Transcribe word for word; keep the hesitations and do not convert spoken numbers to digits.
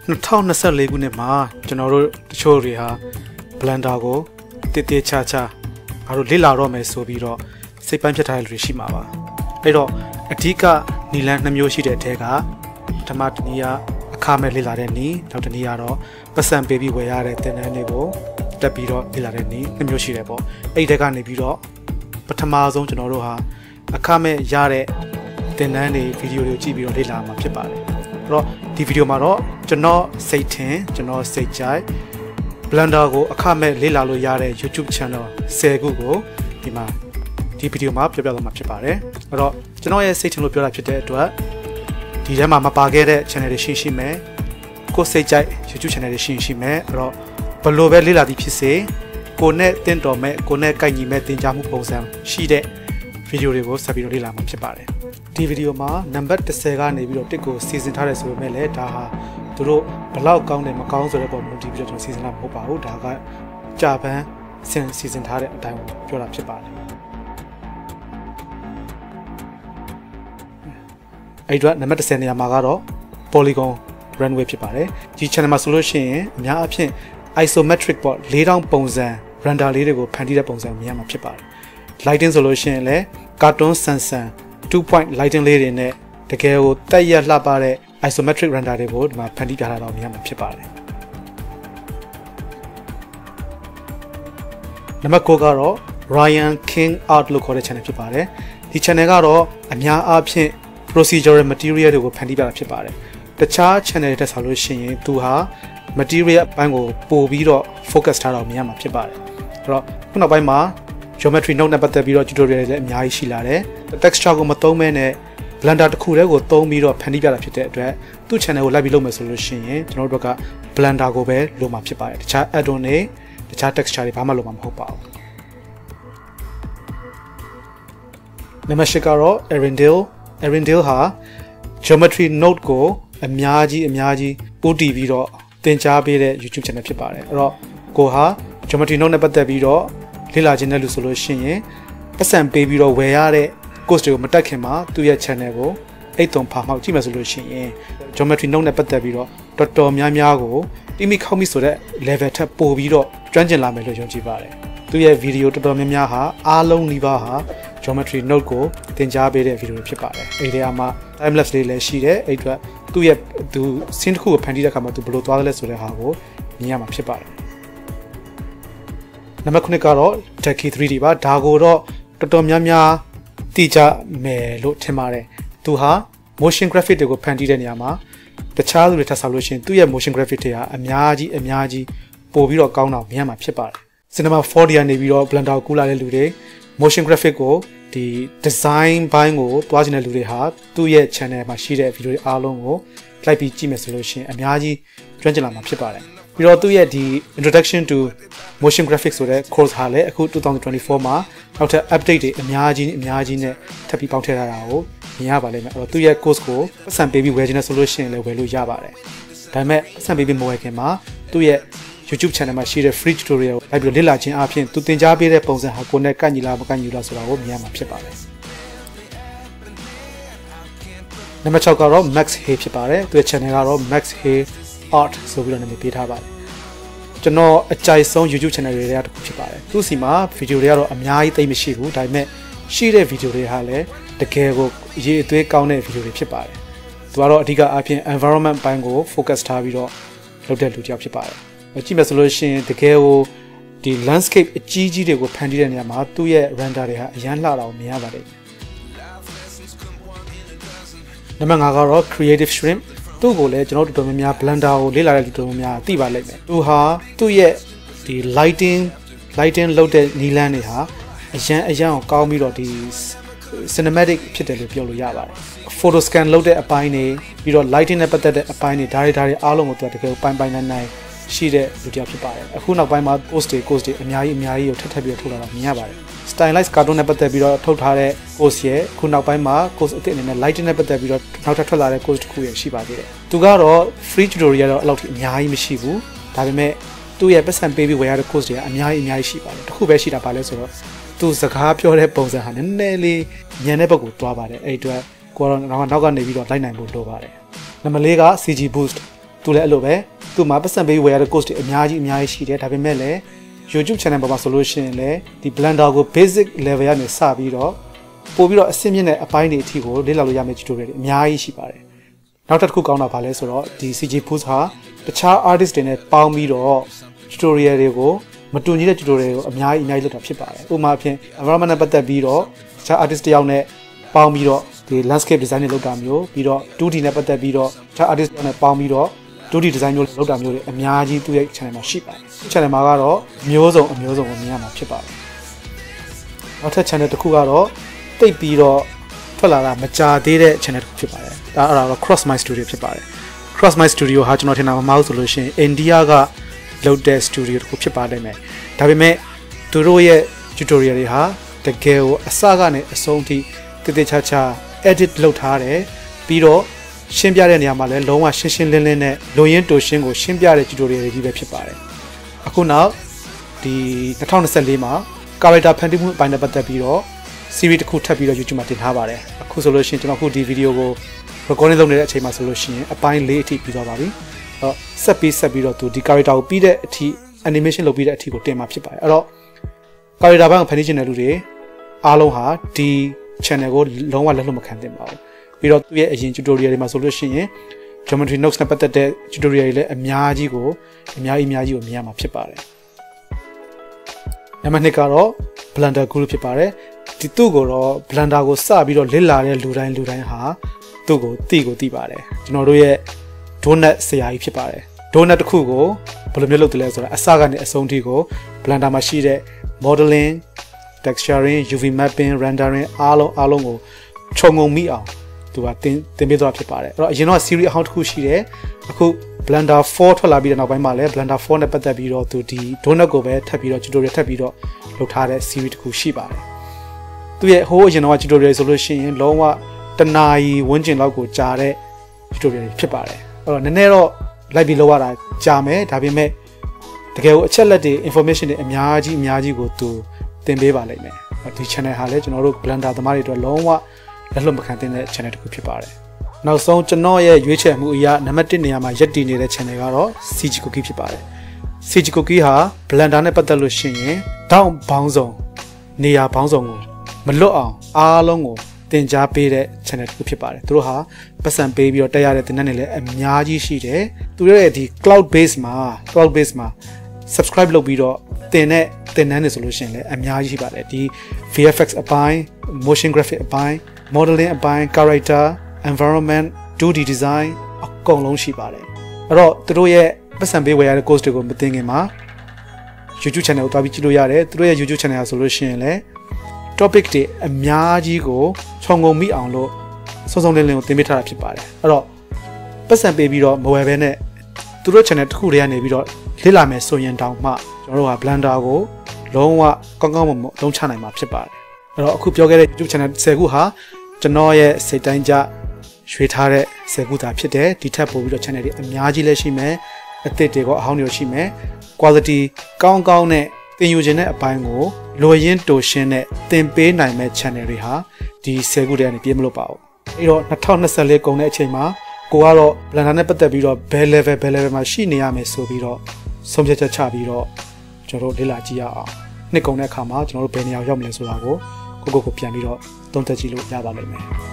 two thousand twenty-fourခုနှစ်မှာကျွန်တော်တို့တချို့တွေဟာ Blender ကိုတည်တည်ချာချာအားတို့လေ့လာတော့မယ်ဆိုပြီးတော့စိတ်ပိုင်းဖြစ်ထားတဲ့လူတွေရှိမှာပါအဲ့တော့အဓိကနီလန်းနှစ်မျိုးရှိတဲ့အထက်ကပထမတစ်နည်းကအခမဲ့လေ့လာတဲ့နည်းနောက်တစ်နည်းကတော့ပတ်စံပေးပြီးဝယ်ရတဲ့သင်တန်းတွေကိုတက်ပြီးတော့လေ့လာတဲ့နည်းနှစ်မျိုးရှိတယ်ပေါ့အဲ့ဒီတက်ကနေပြီးတော့ပထမဆုံးကျွန်တော်တို့ဟာအခမဲ့ရတဲ့သင်တန်းတွေဗီဒီယိုတွေကိုကြည့်ပြီးတော့လေ့လာမှာဖြစ်ပါတယ်အဲ့တော့ဒီဗီဒီယိုမှာတော့ကျွန်တော်စိတ်ထင်ကျွန်တော်စိတ်ကြိုက် Blender ကိုအခမဲ့လေ့လာလို့ရတဲ့ YouTube channel tenခုကိုဒီမှာဒီဗီဒီယိုမှာပြောပြသွားမှာဖြစ်ပါတယ်အဲ့တော့ကျွန်တော်ရဲ့စိတ်ထင်လို့ပြောတာဖြစ်တဲ့အတွက်ဒီထဲမှာမပါခဲ့တဲ့ channel တွေရှိရှိမယ်ကိုစိတ်ကြိုက် YouTube channel တွေရှိရှိမယ်အဲ့တော့ဘယ်လိုပဲလေ့လာသည်ဖြစ်စေကိုနဲ့တင်တော်မဲ့ကိုနဲ့ကိုက်ညီမဲ့သင်ကြားမှုပုံစံရှိတဲ့ဗီဒီယိုတွေကိုဆက်ပြီးတော့လေ့လာမှာဖြစ်ပါတယ်ဒီဗီဒီယိုမှာနံပါတ်tenကနေပြီးတော့တစ်ကိုစီစဉ်ထားတယ်ဆိုပေမဲ့လည်းဒါဟာသူတို့ဘလောက်ကောင်းတယ်မကောင်းဆိုတဲ့ပုံမူတည်ပြီးတော့ကျွန်တော်စီစဉ်တာမဟုတ်ပါဘူးဒါကကြာပန်းစင်စီစဉ်ထားတဲ့အတိုင်းပြောတာဖြစ်ပါတယ်အဲ့တော့နံပါတ်tenနေရာမှာကတော့ Polygon runway ဖြစ်ပါတယ်ဒီ channel မှာဆိုလို့ရှိရင်အများအဖြစ် isometric ပေါ့four thousandပုံစံ render လေးတွေကိုဖန်တီးတဲ့ပုံစံမြင်ရမှာဖြစ်ပါတယ် lighting ဆိုလို့ရှိရင်လည်း cartoon ဆန်ဆန် two point lighting လေးတွေနဲ့တကယ်ကိုတက်ရလှပတဲ့ isometric render တွေကိုဒီမှာဖန်တီးပြထားတာမြင်ရမှာဖြစ်ပါတယ်နံပါတ်nineကတော့ Ryan King Art လို့ခေါ်တဲ့ channel ဖြစ်ပါတယ်ဒီ channel ကတော့အများအားဖြင့် procedural material တွေကိုဖန်တီးပြတာဖြစ်ပါတယ်တခြား channel တွေတက်ဆိုလို့ရှိရင်သူဟာ material အပိုင်းကိုပို့ပြီးတော့ focus ထားတာမြင်ရမှာဖြစ်ပါတယ်အဲ့တော့ခုနောက်ပိုင်းမှာ geometry node နဲ့ပတ်သက်ပြီးတော့ tutorial တွေလည်းအများကြီးရှိလာတယ် texture ကိုမသုံးမဲနဲ့ Blender တစ်ခုတည်းကိုသုံးပြီးတော့ဖန်တီးပြတာဖြစ်တဲ့အတွက်သူ့ channel ကိုလိုက်ပြီးလုပ်မယ်ဆိုလို့ရှိရင်ကျွန်တော်တို့က Blender ကိုပဲလုပ်မှာဖြစ်ပါတယ်တခြား add-on တွေတခြား texture တွေဘာမှလုပ်မှာမဟုတ်ပါဘူးနံပါတ်eightကတော့ Arendelle Arendelle ဟာ geometry node ကိုအများကြီးအများကြီးပို့တည်ပြီးတော့သင်ကြားပေးတဲ့ YouTube channel ဖြစ်ပါတယ်အဲ့တော့ကိုဟာ geometry node နဲ့ပတ်သက်ပြီးတော့လေ့လာခြင်းနဲ့လို့ဆိုလို့ရှိရင်ပတ်စံပေးပြီးတော့ဝယ်ရတဲ့ course တွေကိုမတက်ခင်မှာသူ့ရဲ့ channel ကိုအိတ်တုံဖာမှောက်ကြည့်မယ်ဆိုလို့ရှိရင် geometry node နဲ့ပတ်သက်ပြီးတော့တော်တော်များများကိုတိမိခောက်မိဆိုတဲ့ level ထက်ပိုပြီးတော့ကျွမ်းကျင်လာမယ်လို့ယုံကြည်ပါတယ်သူ့ရဲ့ video တော်တော်များများဟာအားလုံးနှီးပါးဟာ geometry node ကိုသင်ကြားပေးတဲ့ video တွေဖြစ်ပါတယ်အဲ့ဒီမှာ time lapse လေးလည်းရှိတယ်အဲ့အတွက်သူ့ရဲ့သူ scene တစ်ခုကိုဖန်တီးတဲ့အခါမှာသူဘယ်လိုသွားလဲဆိုတဲ့ဟာကိုမြင်ရမှာဖြစ်ပါတယ်နံပါတ်nineကတော့ Techie three D ပါဒါကိုတော့တော်တော်များများသိကြမယ်လို့ထင်ပါတယ်သူဟာ motion graphic တွေကိုဖန်တီးတဲ့နေရာမှာတခြားသူတွေထပ်ဆောက်လို့ရှိရင်သူ့ရဲ့ motion graphic တွေဟာအများကြီးအများကြီးပို့ပြီးတော့ကောင်းတာမြင်ရမှာဖြစ်ပါတယ် Cinema four D ကနေပြီးတော့ Blender ကိုကူလာတဲ့လူတွေ motion graphic ကိုဒီ design ဘိုင်းကိုတွားချင်တဲ့လူတွေဟာသူ့ရဲ့ channel မှာရှိတဲ့ video တွေအားလုံးကိုလိုက်ပြီးကြည့်မယ်ဆိုလို့ရှိရင်အများကြီးကျွမ်းကျင်လာမှာဖြစ်ပါတယ်ပြီးတော့သူ့ရဲ့ဒီ introduction to motion graphics ဆိုတဲ့ course ဟာလည်းအခုtwenty twenty-fourမှာနောက်ထပ် update တွေအများကြီးအများကြီးနဲ့ထပ်ပြီးပေါင်းထည့်ထားတာကိုမြင်ရပါလိမ့်မယ်အဲ့တော့သူ့ရဲ့ course ကိုပတ်စံပေးပြီးဝယ်ချင်တဲ့ဆိုလို့ရှိရင်လည်းဝယ်လို့ရပါတယ်ဒါပေမဲ့ပတ်စံပေးပြီးမဝယ်ခင်မှာသူ့ရဲ့ YouTube channel မှာရှိတဲ့ free tutorial ကိုလိုက်ပြီးလေ့လာခြင်းအပြင်သူသင်ကြားပေးတဲ့ပုံစံဟာကိုယ်နဲ့ကိုက်ညီလားမကိုက်ညီလားဆိုတာကိုမြင်ရမှာဖြစ်ပါတယ်နံပါတ်sixကတော့ Max Hay ဖြစ်ပါတယ်သူရဲ့ channel ကတော့ Max Hay Art ဆိုပြီးတော့နာမည်ပေးထားပါတယ်ကျွန်တော်အကြိုက်ဆုံး YouTube channel တွေထဲကတစ်ခုဖြစ်ပါတယ်သူ့စီမှာ video တွေကတော့အများကြီးသိမ့်မရှိဘူးဒါပေမဲ့ရှိတဲ့ video တွေဟာလည်းတကယ်ကိုအရေးအသွေးကောင်းတဲ့ video တွေဖြစ်ပါတယ်သူကတော့အဓိကအပြင် environment ဘိုင်းကို focus ထားပြီးတော့လုပ်တဲ့လူတစ်ယောက်ဖြစ်ပါတယ်ကြည့်မယ်ဆိုလို့ရှိရင်တကယ်ကိုဒီ landscape အကြီးကြီးတွေကိုဖန်တီးတဲ့နေရာမှာသူ့ရဲ့ render တွေဟာအရန်လှတာကိုမြင်ရပါတယ်နံပါတ်fiveကတော့ Creative Shrimp သူ့ကိုလည်းကျွန်တော်တို့တော်တော်များများ Blender ကိုလေ့လာတဲ့လူတော်တော်များများသိပါလိမ့်မယ်သူဟာသူ့ရဲ့ဒီ lighting lighting လုပ်တဲ့နီလန်းတွေဟာအရန်အရန်ကိုကောင်းပြီးတော့ဒီ cinematic ဖြစ်တယ်လို့ပြောလို့ရပါတယ် photo scan လုပ်တဲ့အပိုင်းတွေပြီးတော့ lighting နဲ့ပတ်သက်တဲ့အပိုင်းတွေဒါတွေဒါတွေအားလုံးကိုသူတကယ်ပိုင်းပိုင်းနိုင်နိုင်ရှိတဲ့လူတစ်ယောက်ဖြစ်ပါတယ်အခုနောက်ပိုင်းမှာ post တွေ course တွေအများကြီးအများကြီးကိုထပ်ထပ်ပြီးထုတ်လာတာမြင်ရပါတယ် stylized cartoon နဲ့ပတ်သက်ပြီးတော့ထုတ်ထားတဲ့ course ရဲ့အခုနောက်ပိုင်းမှာ course အသစ်အနေနဲ့ lighting နဲ့ပတ်သက်ပြီးတော့နောက်ထပ်ထွက်လာတဲ့ course တစ်ခုရရှိပါသေးတယ်သူကတော့ free tutorial တော့အဲ့လောက်ထိအများကြီးမရှိဘူးဒါပေမဲ့သူ့ရဲ့ပတ်စံပေးပြီးဝယ်ရတဲ့ course တွေကအများကြီးအများကြီးရှိပါတယ်တစ်ခုပဲရှိတာပါလဲဆိုတော့သူစကားပြောတဲ့ပုံစံဟာနည်းနည်းလေးညံတဲ့ဘက်ကိုတွားပါတယ်အဲ့အတွက်ကိုကတော့နောက်ကနေပြီးတော့လိုက်နိုင်ဖို့လိုပါတယ်နံပါတ်fourက C G boost သူလည်းအဲ့လိုပဲသူ့မှာပတ်စံပေးဝယ်ရတဲ့ course တွေအများကြီးအများကြီးရှိတယ်ဒါပေမဲ့လည်း YouTube channel ပေါ်မှာဆိုလို့ရှိရင်လည်းဒီ Blender ကို basic level ကနေစပြီးတော့ပို့ပြီးတော့အဆင့်မြင့်တဲ့အပိုင်းတွေအထိကိုလေ့လာလို့ရမယ့် tutorial တွေအများကြီးရှိပါတယ်နောက်တစ်ခုကောင်းတာဘာလဲဆိုတော့ဒီ C J Foods ဟာတခြား artist တွေနဲ့ပေါင်းပြီးတော့ tutorial တွေကိုမတူညီတဲ့ tutorial တွေကိုအများကြီးအများကြီးလုပ်တာဖြစ်ပါတယ်ဥပမာအဖြစ် environment နဲ့ပတ်သက်ပြီးတော့တခြား artist တယောက်နဲ့ပေါင်းပြီးတော့ဒီ landscape design တွေလုပ်တာမျိုးပြီးတော့ two D နဲ့ပတ်သက်ပြီးတော့တခြား artist တွေနဲ့ပေါင်းပြီးတော့two D design မျိုးလုပ်တာမျိုးတွေအများကြီးသူ့ရဲ့ channel မှာရှိပါတယ်။ channel မှာကတော့မျိုးစုံအမျိုးစုံကိုမြင်ရမှာဖြစ်ပါတယ်။နောက်ထပ် channel တစ်ခုကတော့တိတ်ပြီးတော့ထွက်လာတာမကြာသေးတဲ့ channel တစ်ခုဖြစ်ပါတယ်။ဒါအဲ့ဒါတော့ Cross My Studio ဖြစ်ပါတယ်။ Cross My Studio ဟာကျွန်တော်ထင်တာမမှားဘူးဆိုလို့ရှိရင် India ကလုပ်တဲ့ studio တစ်ခုဖြစ်ပါလိမ့်မယ်။ဒါပေမဲ့သူတို့ရဲ့ tutorial တွေဟာတကယ်ကိုအစကနေအဆုံးထိတည်တည်ချာချာ edit လုပ်ထားတယ်ပြီးတော့ရှင်းပြတဲ့နေရာမှာလည်းလုံးဝရှင်းရှင်းလင်းလင်းနဲ့လိုရင်းတိုရှင်းကိုရှင်းပြတဲ့ tutorial တွေကြီးပဲဖြစ်ပါတယ်။အခုနောက်ဒီtwenty twenty-fourမှာ character ဖန်တီးမှုအပိုင်းနဲ့ပတ်သက်ပြီးတော့ series တစ်ခုထပ်ပြီးတော့ YouTube မှာတင်ထားပါတယ်။အခုဆိုလို့ရှိရင်ကျွန်တော်အခုဒီ video ကို recording လုပ်နေတဲ့အချိန်မှာဆိုလို့ရှိရင်အပိုင်းfourအထိပြီးသွားပါပြီ။အဲ့တော့ဆက်ပြီးဆက်ပြီးတော့သူဒီ character ကိုပြီးတဲ့အထိ animation လုပ်ပြီးတဲ့အထိကိုတင်မှာဖြစ်ပါတယ်။အဲ့တော့ character ဘက်ကိုဖန်တီးခြင်းတဲ့လူတွေအားလုံးဟာဒီ channel ကိုလုံးဝလက်လွတ်မခံသင့်ပါဘူး။ပြီးတော့သူ့ရဲ့အရင် tutorial တွေမှာဆိုလို့ရှိရင် geometry notes နဲ့ပတ်သက်တဲ့ tutorial တွေလည်းအများကြီးကိုအများကြီးအများကြီးကိုမြင်ရမှာဖြစ်ပါတယ်။နံပါတ်twoကတော့ Blender group ဖြစ်ပါတယ်။ဒီသူ့ကိုတော့ Blender ကိုစပြီးတော့လေ့လာတဲ့လူတိုင်းလူတိုင်းဟာသူ့ကိုသိကိုသိပါတယ်။ကျွန်တော်တို့ရဲ့ donut ဆရာကြီးဖြစ်ပါတယ်။ donut တစ်ခုကိုဘယ်လိုမျိုးလုပ်တယ်လဲဆိုတာအစကနေအဆုံးထိကို Blender မှာရှိတဲ့ modeling, texturing, U V mapping, rendering အားလုံးအားလုံးကိုခြုံငုံမိအောင်သူကတင်တင်ပေးသွားဖြစ်ပါတယ်အဲ့တော့အရင်တော့ series အဟောင်းတစ်ခုရှိတယ်အခု Blender four ထွက်လာပြီးတဲ့နောက်ပိုင်းမှာလည်း Blender four နဲ့ပတ်သက်ပြီးတော့သူဒီ donut ကိုပဲထပ်ပြီးတော့ tutorial ထပ်ပြီးတော့လုပ်ထားတဲ့ series တစ်ခုရှိပါတယ်သူရဲ့ဟိုးအရင်တော့ tutorial ဆိုလို့ရှိရင်လုံးဝတနာရီဝန်းကျင်လောက်ကိုကြာတဲ့ tutorial ဖြစ်ပါတယ်အဲ့တော့နည်းနည်းတော့လိုက်ပြီးလောက်ရတာကြာမယ်ဒါပေမဲ့တကယ်ကိုအချက်လက်တွေ information တွေအများကြီးအများကြီးကိုသူတင်ပေးပါလိမ့်မယ်ဒီ channel ဟာလည်းကျွန်တော်တို့ Blender သမားတွေအတွက်လုံးဝလက်လွတ်မခံသင့်တဲ့ channel တစ်ခုဖြစ်ပါတယ်။နောက်ဆုံးကျွန်တော်ရဲ့ရွေးချယ်မှုအရာနံပါတ်oneနေရာမှာရပ်တည်နေတဲ့ channel ကတော့ C G Cookie ဖြစ်ပါတယ်။ C G Cookie ဟာ Blender နဲ့ပတ်သက်လို့ရှိရင်တောင်းဘောင်းစုံနေရာဘောင်းစုံကိုမလွတ်အောင်အားလုံးကိုသင်ကြားပေးတဲ့ channel တစ်ခုဖြစ်ပါတယ်။သူတို့ဟာပတ်စံပေးပြီးတော့တက်ရတဲ့သင်တန်းတွေလည်းအများကြီးရှိတယ်။သူတို့ရဲ့ဒီ cloud base မှာ cloud base မှာ subscribe လုပ်ပြီးတော့သင်တဲ့သင်တန်းတွေဆိုလို့ရှိရင်လည်းအများကြီးရှိပါတယ်။ဒီ V F X အပိုင်း motion graphic အပိုင်းmodeling အပိုင်း character environment two D design အကုန်လုံးရှိပါတယ်အဲ့တော့သူတို့ရဲ့ပတ်စံပေးဝယ်ရတဲ့ course တွေကိုမသိခင်မှာ YouTube channel ကိုတွားပြီးကြည့်လို့ရတယ်သူတို့ရဲ့ YouTube channel ဆိုလို့ရှိရင်လည်း topic တွေအများကြီးကိုခြုံငုံမိအောင်လို့စုံစုံလင်းလင်းကိုသင်ပေးထားတာဖြစ်ပါတယ်အဲ့တော့ပတ်စံပေးပြီးတော့မဝယ်ဘဲနဲ့သူတို့ channel တစ်ခုတည်းကနေပြီးတော့လေ့လာမယ်ဆိုရင်တောင်မှကျွန်တော်တို့က Blender ကိုလုံးဝကောင်းကောင်းမွန်မွန်အသုံးချနိုင်မှာဖြစ်ပါတယ်အဲ့တော့အခုပြောခဲ့တဲ့ YouTube channel tenခုဟာကျွန်တော်ရဲ့စိတ်တိုင်းကြရွေးထားတဲ့tenခုသာဖြစ်တယ်ဒီထက်ပိုပြီးတော့ channel တွေအများကြီးလည်းရှိမယ်အသစ်တွေကအဟောင်းတွေရှိမယ် quality ကောင်းကောင်းနဲ့သင်ယူခြင်းတဲ့အပိုင်းကိုလိုရင်းတိုရှင်းနဲ့သင်ပေးနိုင်မဲ့ channel တွေဟာဒီtenခုတည်းကနေပြေးမလို့ပါဘူးအဲ့တော့twenty twenty-fourကုန်တဲ့အချိန်မှာကိုကတော့ Blender နဲ့ပတ်သက်ပြီးတော့ဘယ် level ဘယ် level မှာရှိနေရမယ်ဆိုပြီးတော့ဆုံးဖြတ်ချက်ချပြီးတော့ကျွန်တော်တို့လေ့လာကြည့်ရအောင်နှစ်ကုန်တဲ့အခါမှာကျွန်တော်တို့ဘယ်နေရာရောက်မလဲဆိုတာကိုကိုကိုကိုပြန်ပြီးတော့သုံးသပ်ကြည့်လို့ရပါလိမ့်မယ်